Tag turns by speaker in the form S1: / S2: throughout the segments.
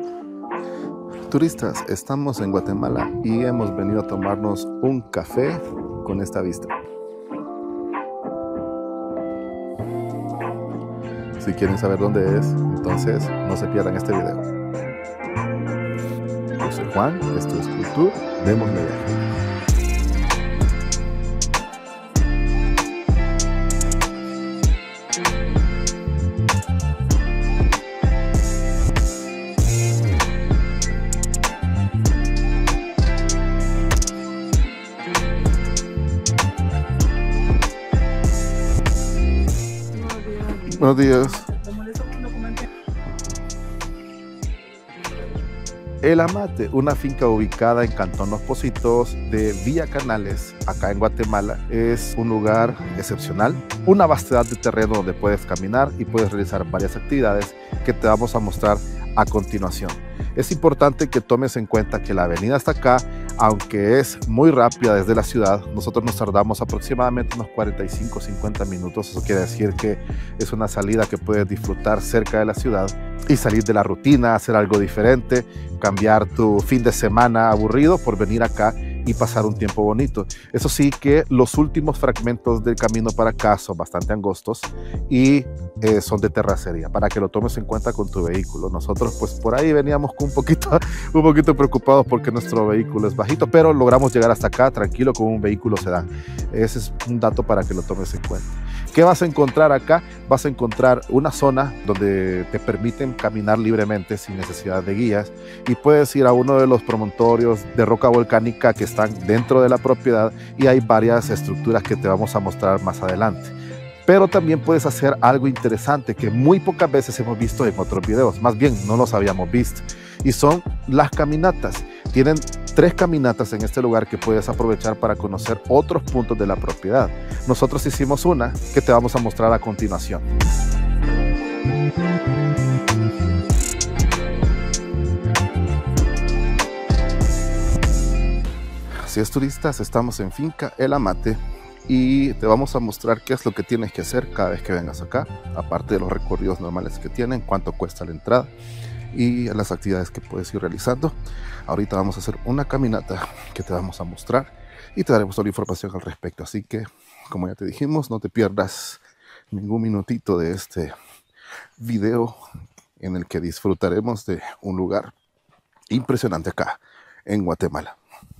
S1: Turistas, estamos en Guatemala y hemos venido a tomarnos un café con esta vista. Si quieren saber dónde es, entonces no se pierdan este video. Yo soy Juan, esto es Cultura, démosle viaje. Buenos días. El Amate, una finca ubicada en Cantón Los Pocitos de Villa Canales, acá en Guatemala, es un lugar excepcional, una vastedad de terreno donde puedes caminar y puedes realizar varias actividades que te vamos a mostrar a continuación. Es importante que tomes en cuenta que la avenida hasta acá, aunque es muy rápida desde la ciudad, nosotros nos tardamos aproximadamente unos 45-50 minutos. Eso quiere decir que es una salida que puedes disfrutar cerca de la ciudad y salir de la rutina, hacer algo diferente, cambiar tu fin de semana aburrido por venir acá y pasar un tiempo bonito. Eso sí, que los últimos fragmentos del camino para acá son bastante angostos y son de terracería, para que lo tomes en cuenta con tu vehículo. Nosotros pues por ahí veníamos un poquito preocupados porque nuestro vehículo es bajito, pero logramos llegar hasta acá tranquilo con un vehículo sedán. Ese es un dato para que lo tomes en cuenta. ¿Qué vas a encontrar acá? Vas a encontrar una zona donde te permiten caminar libremente sin necesidad de guías y puedes ir a uno de los promontorios de roca volcánica que están dentro de la propiedad y hay varias estructuras que te vamos a mostrar más adelante. Pero también puedes hacer algo interesante que muy pocas veces hemos visto en otros videos, más bien no los habíamos visto, y son las caminatas. Tienen 3 caminatas en este lugar que puedes aprovechar para conocer otros puntos de la propiedad. Nosotros hicimos una que te vamos a mostrar a continuación. Así es, turistas, estamos en Finca El Amate y te vamos a mostrar qué es lo que tienes que hacer cada vez que vengas acá, aparte de los recorridos normales que tienen, cuánto cuesta la entrada y las actividades que puedes ir realizando. Ahorita vamos a hacer una caminata que te vamos a mostrar y te daremos toda la información al respecto. Así que, como ya te dijimos, no te pierdas ningún minutito de este video en el que disfrutaremos de un lugar impresionante acá en Guatemala.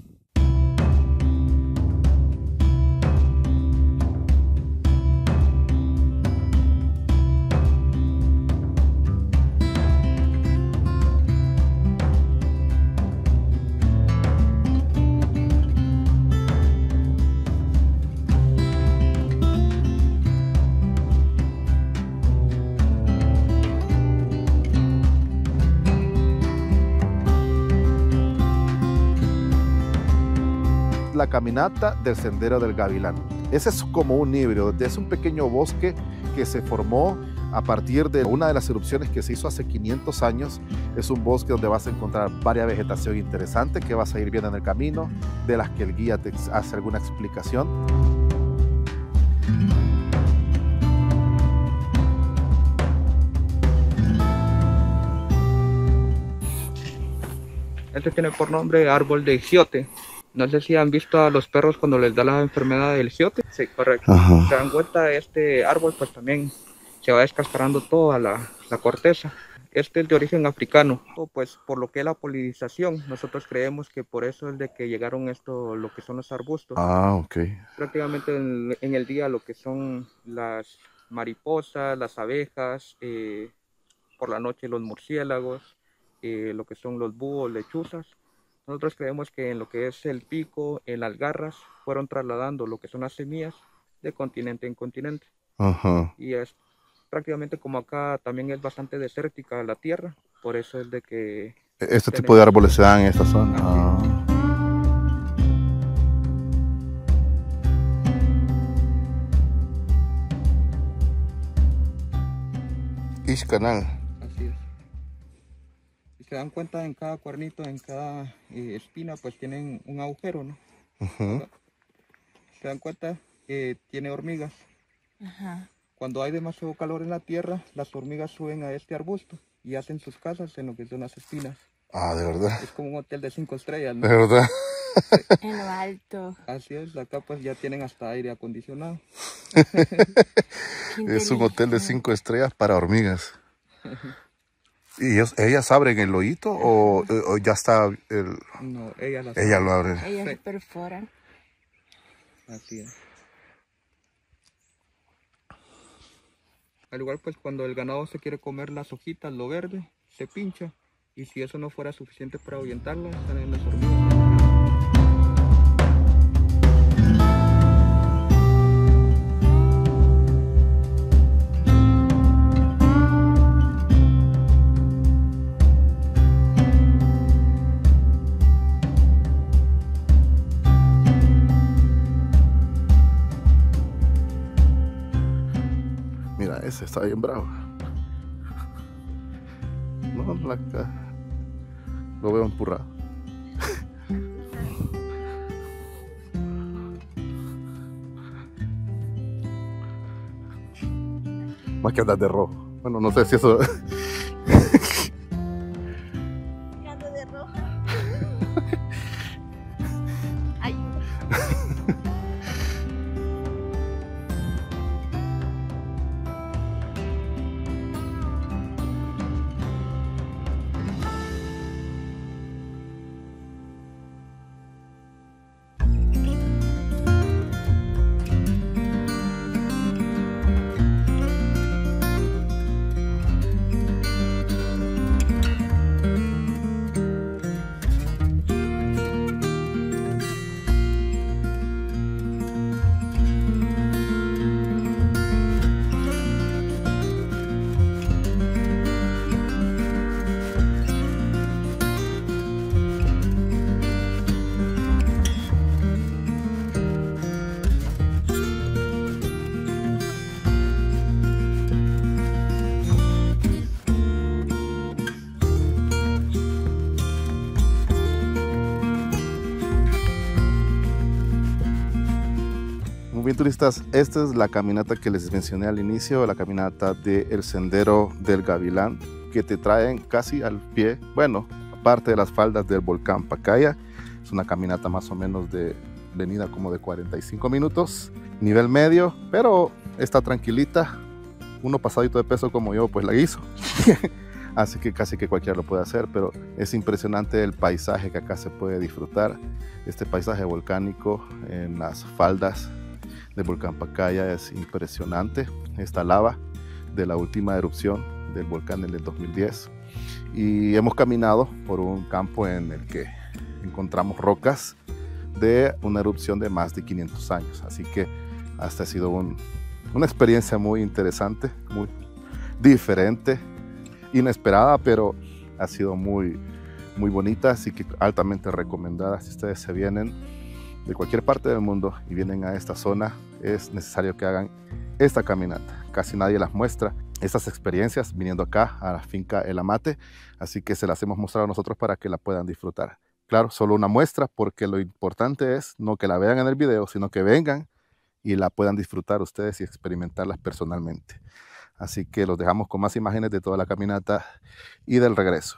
S1: La caminata del Sendero del Gavilán. Ese es como un híbrido, es un pequeño bosque que se formó a partir de una de las erupciones que se hizo hace 500 años. Es un bosque donde vas a encontrar varias vegetación interesante que vas a ir viendo en el camino, de las que el guía te hace alguna explicación.
S2: Este tiene por nombre árbol de giote. No sé si han visto a los perros cuando les da la enfermedad del giote. Sí, correcto.
S1: Ajá.
S2: Se dan cuenta, este árbol pues también se va descascarando toda la corteza. Este es de origen africano, pues por lo que es la polinización. Nosotros creemos que por eso es de que llegaron lo que son los arbustos.
S1: Ah, ok.
S2: Prácticamente en el día lo que son las mariposas, las abejas, por la noche los murciélagos, lo que son los búhos, lechuzas. Nosotros creemos que en lo que es el pico, en las garras, fueron trasladando lo que son las semillas de continente en continente.
S1: Ajá.
S2: Y es prácticamente como acá también es bastante desértica la tierra, por eso es de que...
S1: Este tipo de árboles se dan en esta zona. Canal.
S2: Así es. Si se dan cuenta, en cada cuernito, en cada espina, pues tienen un agujero, ¿no?
S1: Ajá.
S2: Se dan cuenta que tiene hormigas.
S3: Ajá.
S2: Cuando hay demasiado calor en la tierra, las hormigas suben a este arbusto y hacen sus casas en lo que son las espinas.
S1: Ah, ¿de verdad?
S2: Es como un hotel de 5 estrellas, ¿no?
S1: ¿De verdad?
S3: En lo alto.
S2: Así es, acá pues ya tienen hasta aire acondicionado.
S1: Es un hotel de 5 estrellas para hormigas. ¿Y ellas abren el hoyito o ya está el...?
S2: No, ellas
S1: lo abren.
S3: Ellas
S2: Sí.
S3: perforan.
S2: Así es. Al igual pues cuando el ganado se quiere comer las hojitas, lo verde, se pincha. Y si eso no fuera suficiente para ahuyentarlas, salen las hormigas.
S1: Mira, ese está bien bravo. No, lo veo empurrado. Más que andar de rojo. Bueno, no sé si eso...
S3: Ando de rojo. Ay.
S1: Muy bien, turistas, esta es la caminata que les mencioné al inicio, la caminata del Sendero del Gavilán, que te traen casi al pie, bueno, aparte de las faldas del volcán Pacaya. Es una caminata más o menos de venida como de 45 minutos, nivel medio, pero está tranquilita. Uno pasadito de peso como yo, pues la hizo. Así que casi que cualquiera lo puede hacer, pero es impresionante el paisaje que acá se puede disfrutar. Este paisaje volcánico en las faldas del volcán Pacaya es impresionante. Esta lava de la última erupción del volcán en el 2010. Y hemos caminado por un campo en el que encontramos rocas de una erupción de más de 500 años. Así que hasta ha sido una experiencia muy interesante, muy diferente, inesperada, pero ha sido muy bonita, así que altamente recomendada. Si ustedes se vienen de cualquier parte del mundo y vienen a esta zona, es necesario que hagan esta caminata. Casi nadie las muestra, estas experiencias, viniendo acá a la finca El Amate, así que se las hemos mostrado nosotros para que la puedan disfrutar. Claro, solo una muestra, porque lo importante es no que la vean en el video, sino que vengan y la puedan disfrutar ustedes y experimentarlas personalmente. Así que los dejamos con más imágenes de toda la caminata y del regreso.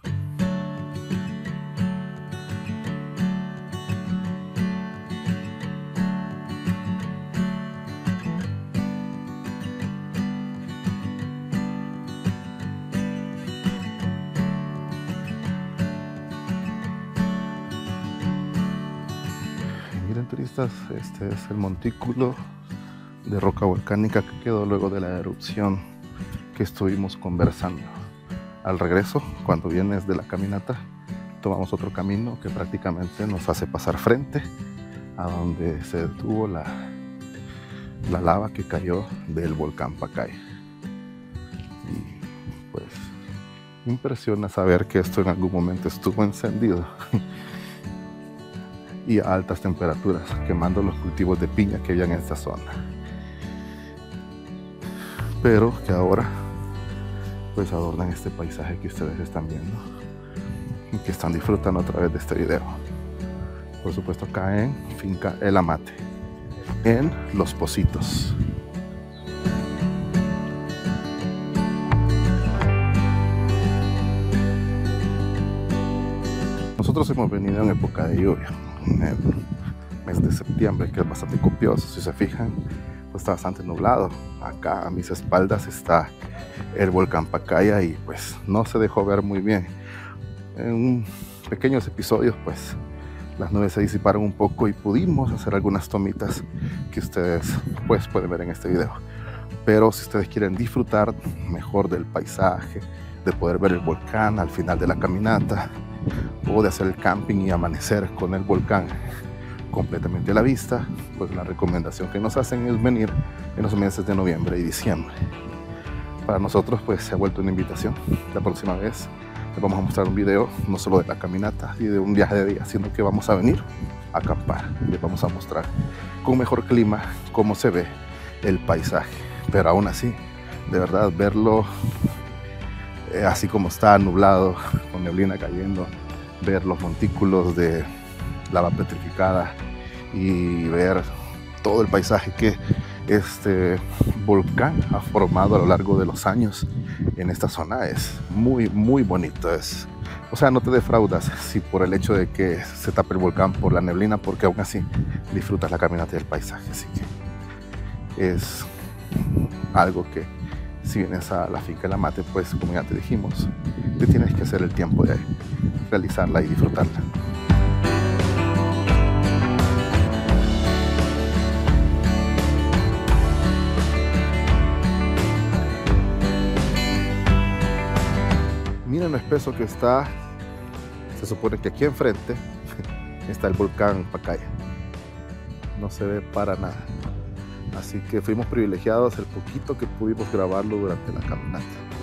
S1: Miren, turistas, este es el montículo de roca volcánica que quedó luego de la erupción que estuvimos conversando. Al regreso, cuando vienes de la caminata, tomamos otro camino que prácticamente nos hace pasar frente a donde se detuvo la lava que cayó del volcán Pacaya. Y pues impresiona saber que esto en algún momento estuvo encendido y a altas temperaturas, quemando los cultivos de piña que había en esta zona, pero que ahora pues adornan este paisaje que ustedes están viendo y que están disfrutando a través de este video. Por supuesto acá en Finca El Amate, en Los Pocitos. Nosotros hemos venido en época de lluvia, en el mes de septiembre, que es bastante copioso. Si se fijan, pues está bastante nublado. Acá a mis espaldas está el volcán Pacaya y pues no se dejó ver muy bien. En pequeños episodios pues las nubes se disiparon un poco y pudimos hacer algunas tomitas que ustedes pues pueden ver en este video. Pero si ustedes quieren disfrutar mejor del paisaje, de poder ver el volcán al final de la caminata, o de hacer el camping y amanecer con el volcán completamente a la vista, pues la recomendación que nos hacen es venir en los meses de noviembre y diciembre. Para nosotros pues se ha vuelto una invitación. La próxima vez les vamos a mostrar un video no solo de la caminata y de un viaje de día, sino que vamos a venir a acampar. Les vamos a mostrar con mejor clima cómo se ve el paisaje. Pero aún así, de verdad, verlo así como está, nublado, con neblina cayendo, ver los montículos de lava petrificada y ver todo el paisaje que este volcán ha formado a lo largo de los años en esta zona es muy, muy bonito. O sea, no te defraudas si por el hecho de que se tape el volcán por la neblina, porque aún así disfrutas la caminata y el paisaje. Así que es algo que si vienes a la finca La Mate, pues como ya te dijimos, te tienes que hacer el tiempo de realizarla y disfrutarla. Miren lo espeso que está. Se supone que aquí enfrente está el volcán Pacaya. No se ve para nada. Así que fuimos privilegiados el poquito que pudimos grabarlo durante la caminata.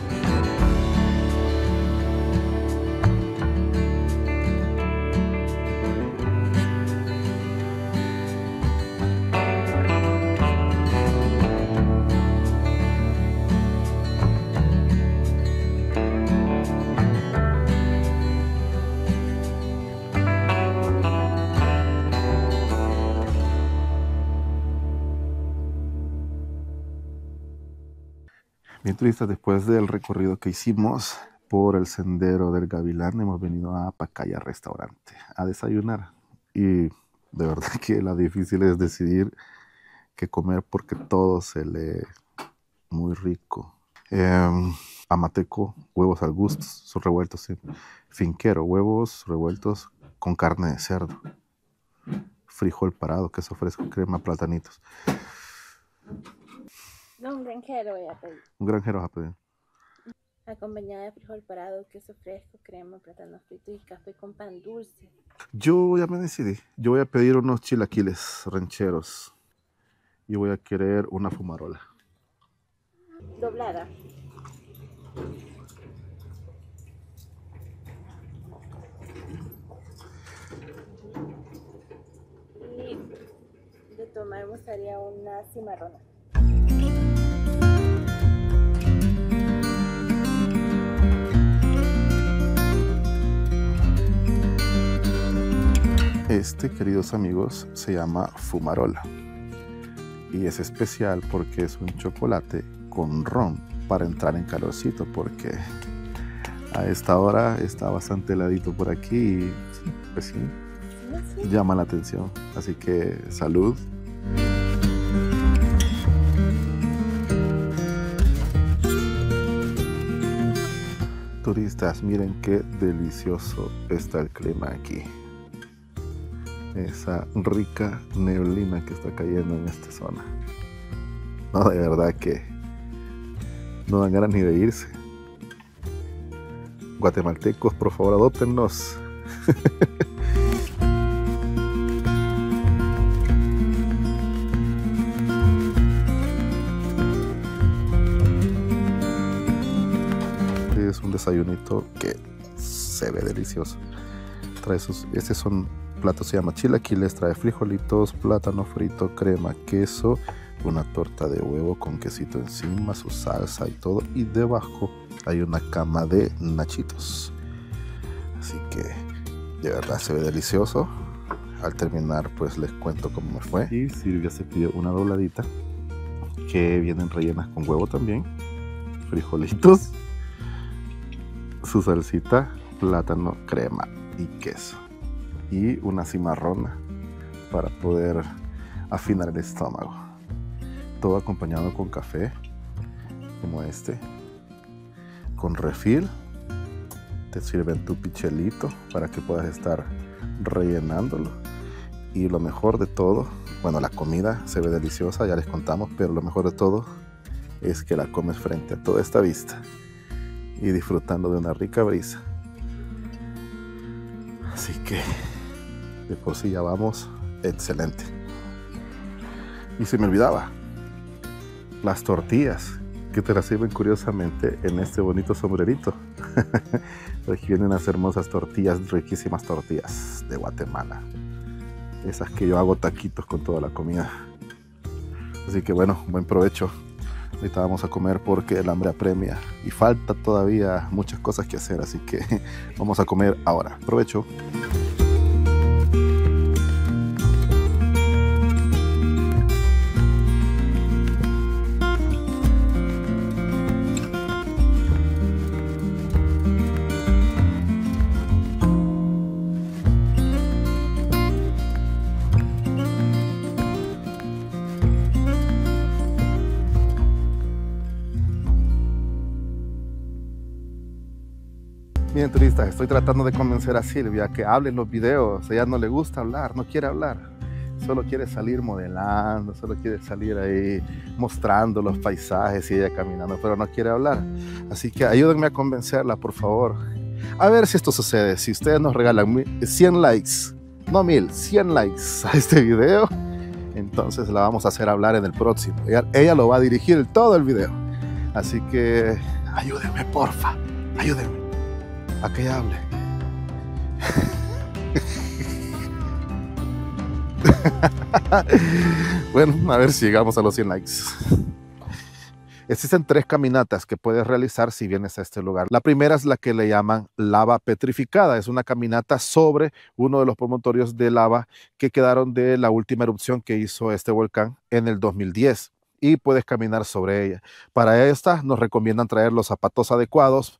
S1: Bien turistas, después del recorrido que hicimos por el sendero del Gavilán, hemos venido a Pacaya Restaurante a desayunar. Y de verdad que lo difícil es decidir qué comer porque todo se lee muy rico. Amateco, huevos al gusto, son revueltos, sí. Finquero, huevos revueltos con carne de cerdo. Frijol parado, queso fresco, crema, platanitos.
S3: No, un granjero voy a pedir.
S1: Un granjero vas a pedir.
S3: Acompañada de frijol parado, queso fresco, crema, plátano frito y café con pan dulce.
S1: Yo ya me decidí. Yo voy a pedir unos chilaquiles rancheros. Y voy a querer una fumarola.
S3: Doblada. Y de tomar me gustaría una cimarrona.
S1: Este, queridos amigos, se llama fumarola y es especial porque es un chocolate con ron para entrar en calorcito, porque a esta hora está bastante heladito por aquí y pues sí, llama la atención. Así que salud. Turistas, miren qué delicioso está el clima aquí. Esa rica neblina que está cayendo en esta zona. No, de verdad que no dan ganas ni de irse. Guatemaltecos, por favor, adóptennos. Es un desayunito que se ve delicioso. Trae estos son platos, se llama chilaquiles, trae frijolitos, plátano frito, crema, queso, una torta de huevo con quesito encima, su salsa y todo, y debajo hay una cama de nachitos. Así que de verdad se ve delicioso. Al terminar pues les cuento cómo me fue. Y Silvia se pidió una dobladita que vienen rellenas con huevo también, frijolitos, su salsita, plátano, crema y queso. Y una cimarrona para poder afinar el estómago. Todo acompañado con café, como este, con refil. Te sirven tu pichelito para que puedas estar rellenándolo. Y lo mejor de todo, bueno, la comida se ve deliciosa, ya les contamos, pero lo mejor de todo es que la comes frente a toda esta vista y disfrutando de una rica brisa. Así que de por sí ya vamos excelente. Y se me olvidaba, las tortillas que te las sirven curiosamente en este bonito sombrerito. Aquí vienen unas hermosas tortillas, riquísimas tortillas de Guatemala. Esas que yo hago taquitos con toda la comida. Así que bueno, buen provecho. Ahorita vamos a comer porque el hambre apremia y falta todavía muchas cosas que hacer, así que vamos a comer ahora. Provecho. Miren, turistas, estoy tratando de convencer a Silvia que hable en los videos. A ella no le gusta hablar, no quiere hablar. Solo quiere salir modelando, solo quiere salir ahí mostrando los paisajes y ella caminando, pero no quiere hablar. Así que ayúdenme a convencerla, por favor. A ver si esto sucede. Si ustedes nos regalan 100 likes, no 1000, 100 likes a este video, entonces la vamos a hacer hablar en el próximo. Ella lo va a dirigir todo el video. Así que ayúdenme, porfa, ayúdenme a que hable. Bueno, a ver si llegamos a los 100 likes. Existen 3 caminatas que puedes realizar si vienes a este lugar. La primera es la que le llaman lava petrificada. Es una caminata sobre uno de los promontorios de lava que quedaron de la última erupción que hizo este volcán en el 2010. Y puedes caminar sobre ella. Para esta nos recomiendan traer los zapatos adecuados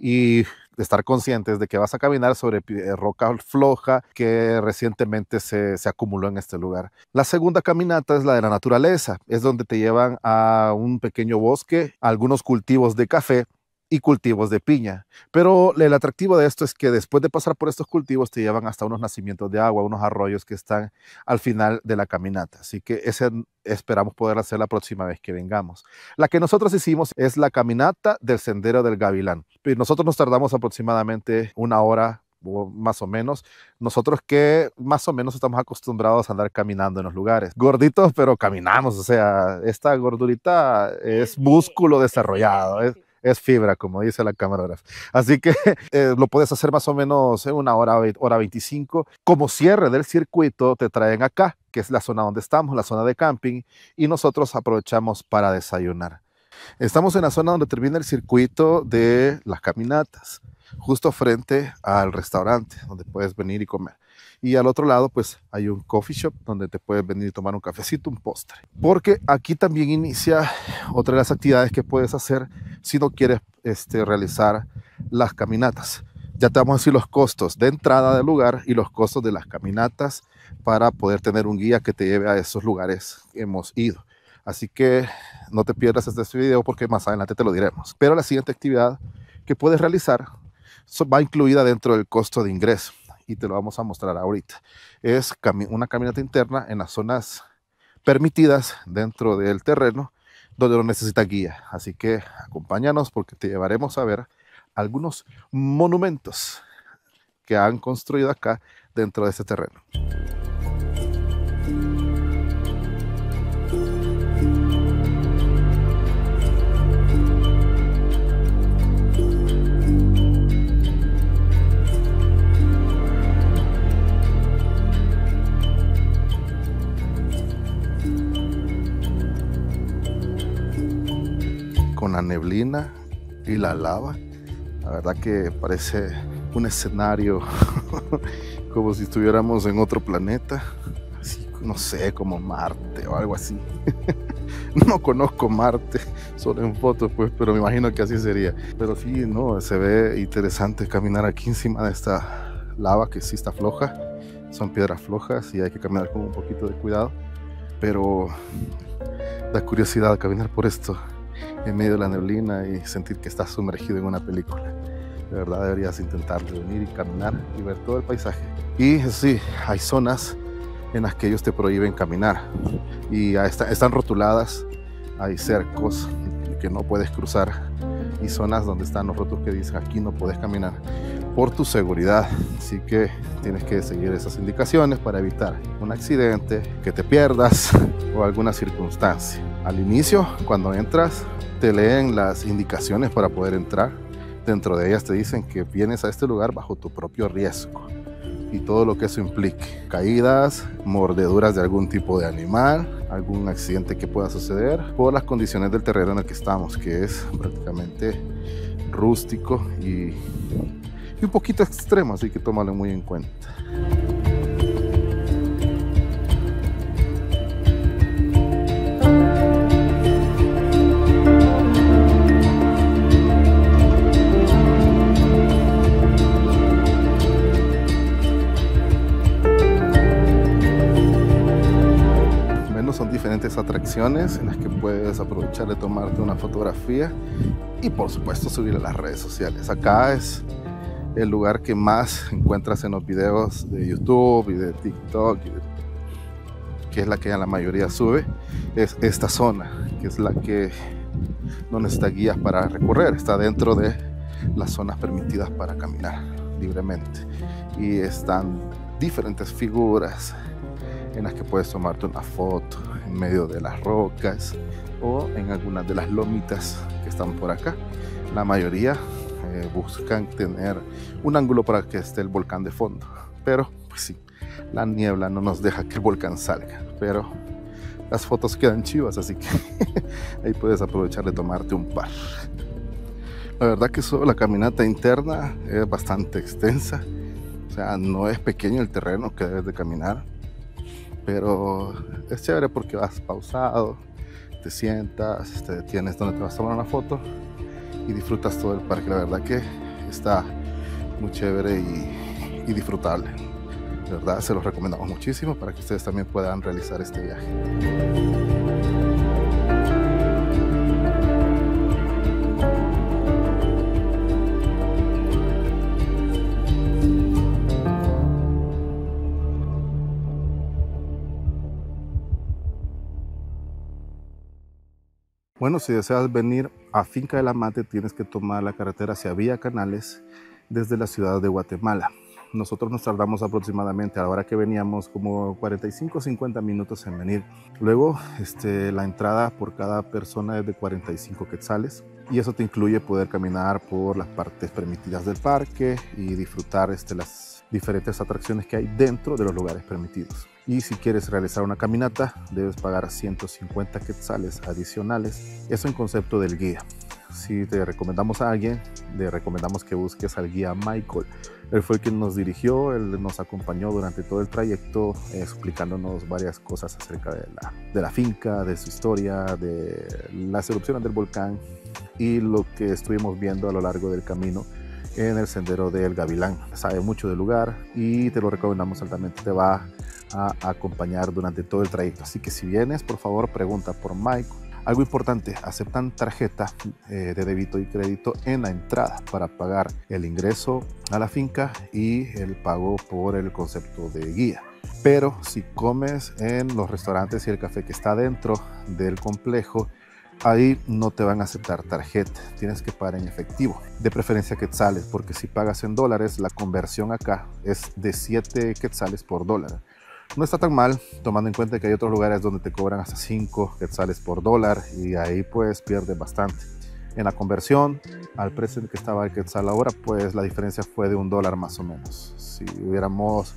S1: y estar conscientes de que vas a caminar sobre roca floja que recientemente se acumuló en este lugar. La segunda caminata es la de la naturaleza. Es donde te llevan a un pequeño bosque, a algunos cultivos de café y cultivos de piña. Pero el atractivo de esto es que después de pasar por estos cultivos te llevan hasta unos nacimientos de agua, unos arroyos que están al final de la caminata. Así que ese esperamos poder hacer la próxima vez que vengamos. La que nosotros hicimos es la caminata del Sendero del Gavilán. Y nosotros nos tardamos aproximadamente 1 hora más o menos. Nosotros que más o menos estamos acostumbrados a andar caminando en los lugares. Gorditos, pero caminamos. O sea, esta gordurita es músculo desarrollado. Es fibra, como dice la camarógrafa. Así que lo puedes hacer más o menos en 1 hora, hora 25. Como cierre del circuito, te traen acá, que es la zona donde estamos, la zona de camping, y nosotros aprovechamos para desayunar. Estamos en la zona donde termina el circuito de las caminatas, justo frente al restaurante, donde puedes venir y comer. Y al otro lado, pues, hay un coffee shop donde te puedes venir y tomar un cafecito, un postre. Porque aquí también inicia otra de las actividades que puedes hacer si no quieres realizar las caminatas. Ya te vamos a decir los costos de entrada del lugar y los costos de las caminatas para poder tener un guía que te lleve a esos lugares que hemos ido. Así que no te pierdas este video porque más adelante te lo diremos. Pero la siguiente actividad que puedes realizar va incluida dentro del costo de ingreso y te lo vamos a mostrar ahorita. Es una caminata interna en las zonas permitidas dentro del terreno donde no necesitas guía. Así que acompáñanos porque te llevaremos a ver algunos monumentos que han construido acá dentro de este terreno. Con la neblina y la lava, la verdad que parece un escenario como si estuviéramos en otro planeta, así no sé, como Marte o algo así. No conozco Marte, solo en fotos, pues, pero me imagino que así sería. Pero sí, no, se ve interesante caminar aquí encima de esta lava que sí está floja. Son piedras flojas y hay que caminar con un poquito de cuidado. Pero da curiosidad caminar por esto en medio de la neblina y sentir que estás sumergido en una película. De verdad deberías intentar venir y caminar y ver todo el paisaje. Y sí, hay zonas en las que ellos te prohíben caminar y están rotuladas, hay cercos que no puedes cruzar y zonas donde están los rótulos que dicen aquí no puedes caminar por tu seguridad, así que tienes que seguir esas indicaciones para evitar un accidente, que te pierdas o alguna circunstancia. Al inicio, cuando entras, te leen las indicaciones para poder entrar. Dentro de ellas te dicen que vienes a este lugar bajo tu propio riesgo y todo lo que eso implique. Caídas, mordeduras de algún tipo de animal, algún accidente que pueda suceder por las condiciones del terreno en el que estamos, que es prácticamente rústico y un poquito extremo, así que tómalo muy en cuenta. Son diferentes atracciones en las que puedes aprovechar de tomarte una fotografía y por supuesto subir a las redes sociales. Acá es el lugar que más encuentras en los videos de YouTube y de TikTok, que es la que la mayoría sube, es esta zona, que es la que no necesita guías para recorrer, está dentro de las zonas permitidas para caminar libremente y están diferentes figuras en las que puedes tomarte una foto en medio de las rocas o en algunas de las lomitas que están por acá. La mayoría buscan tener un ángulo para que esté el volcán de fondo, pero pues sí, la niebla no nos deja que el volcán salga, pero las fotos quedan chivas, así que ahí puedes aprovechar de tomarte un par. La verdad que solo la caminata interna es bastante extensa, o sea, no es pequeño el terreno que debes de caminar, pero es chévere porque vas pausado, te sientas, te detienes donde te vas a tomar una foto y disfrutas todo el parque. La verdad que está muy chévere y disfrutable. De verdad se los recomendamos muchísimo para que ustedes también puedan realizar este viaje. Bueno, si deseas venir a Finca del Amate, tienes que tomar la carretera hacia Villa Canales desde la ciudad de Guatemala. Nosotros nos tardamos aproximadamente, a la hora que veníamos, como 45 o 50 minutos en venir. Luego, la entrada por cada persona es de 45 quetzales y eso te incluye poder caminar por las partes permitidas del parque y disfrutar las diferentes atracciones que hay dentro de los lugares permitidos. Y si quieres realizar una caminata, debes pagar 150 quetzales adicionales, eso en concepto del guía. Si te recomendamos a alguien, le recomendamos que busques al guía Michael. Él fue el que nos dirigió, él nos acompañó durante todo el trayecto, explicándonos varias cosas acerca de la finca, de su historia, de las erupciones del volcán y lo que estuvimos viendo a lo largo del camino en el sendero del Gavilán. Sabe mucho del lugar y te lo recomendamos altamente, te va a acompañar durante todo el trayecto. Así que si vienes, por favor, pregunta por Mike. Algo importante, aceptan tarjeta de débito y crédito en la entrada para pagar el ingreso a la finca y el pago por el concepto de guía. Pero si comes en los restaurantes y el café que está dentro del complejo, ahí no te van a aceptar tarjeta, tienes que pagar en efectivo, de preferencia quetzales, porque si pagas en dólares, la conversión acá es de 7 quetzales por dólar. No está tan mal, tomando en cuenta que hay otros lugares donde te cobran hasta 5 quetzales por dólar y ahí pues pierdes bastante. En la conversión, al precio en que estaba el quetzal ahora, pues la diferencia fue de $1 más o menos. Si hubiéramos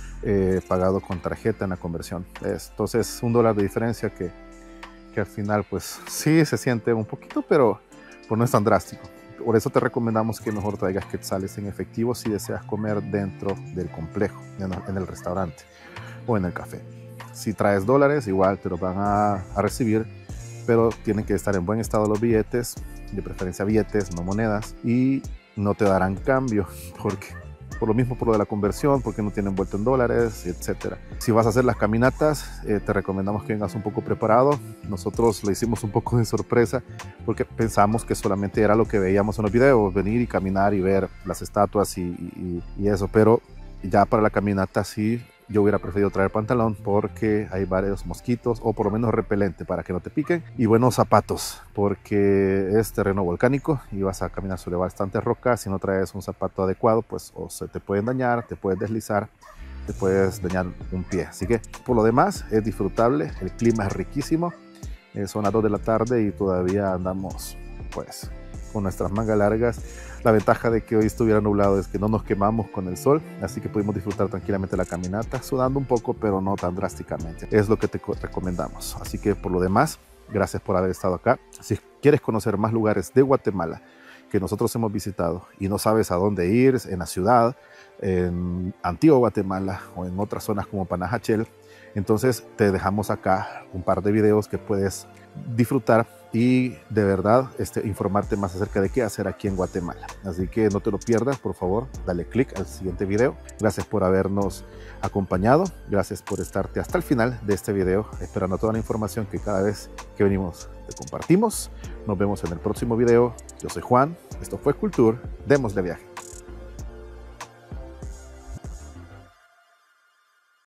S1: pagado con tarjeta en la conversión. Entonces, $1 de diferencia que al final pues sí se siente un poquito, pero pues no es tan drástico. Por eso te recomendamos que mejor traigas quetzales en efectivo si deseas comer dentro del complejo, en el restaurante o en el café. Si traes dólares, igual te los van a recibir, pero tienen que estar en buen estado los billetes, de preferencia billetes, no monedas, y no te darán cambio, porque por lo mismo, por lo de la conversión, porque no tienen vuelto en dólares, etcétera. Si vas a hacer las caminatas, te recomendamos que vengas un poco preparado. Nosotros lo hicimos un poco de sorpresa porque pensamos que solamente era lo que veíamos en los videos, venir y caminar y ver las estatuas y eso, pero ya para la caminata sí, yo hubiera preferido traer pantalón porque hay varios mosquitos, o por lo menos repelente para que no te piquen, y buenos zapatos porque es terreno volcánico y vas a caminar sobre bastante roca. Si no traes un zapato adecuado, pues o se te pueden dañar, te puedes deslizar, te puedes dañar un pie. Así que por lo demás es disfrutable, el clima es riquísimo, son las 2 de la tarde y todavía andamos pues con nuestras mangas largas. La ventaja de que hoy estuviera nublado es que no nos quemamos con el sol, así que pudimos disfrutar tranquilamente la caminata, sudando un poco, pero no tan drásticamente. Es lo que te recomendamos. Así que por lo demás, gracias por haber estado acá. Si quieres conocer más lugares de Guatemala que nosotros hemos visitado y no sabes a dónde ir, en la ciudad, en Antigua Guatemala o en otras zonas como Panajachel, entonces te dejamos acá un par de videos que puedes disfrutar y de verdad informarte más acerca de qué hacer aquí en Guatemala. Así que no te lo pierdas, por favor, dale click al siguiente video. Gracias por habernos acompañado, gracias por estarte hasta el final de este video, esperando toda la información que cada vez que venimos te compartimos. Nos vemos en el próximo video. Yo soy Juan, esto fue Culture, démosle viaje.